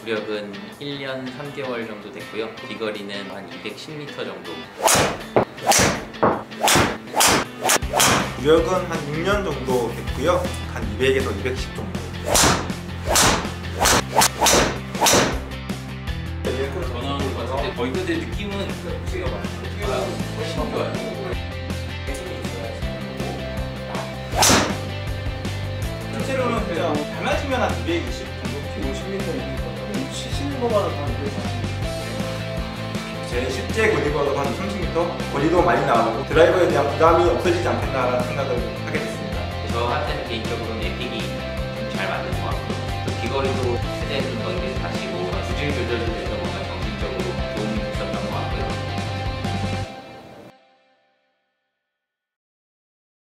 구력은 1년 3개월 정도 됐고요. 비거리는 한 210m 정도. 구력은 한 6년 정도 됐고요. 한 200에서 210 정도. 전화하는 것 같은데 거의 근데 느낌은 훨씬 좋아요. 실제로는 그냥 달맞으면 한 220 정도? 150m 치시는 거마다 다 240m. 제 실제 거리보다 한 30m? 거리도 많이 나오고 드라이버에 대한 부담이 없어지지 않겠나라는 생각을 하게 됐습니다. 저한테는 개인적으로는 에픽이 좀 잘 맞는 것 같고 또 비거리도 최대한 좀 넓게 다시고 주질 조절도 돼서 뭔가 정신적으로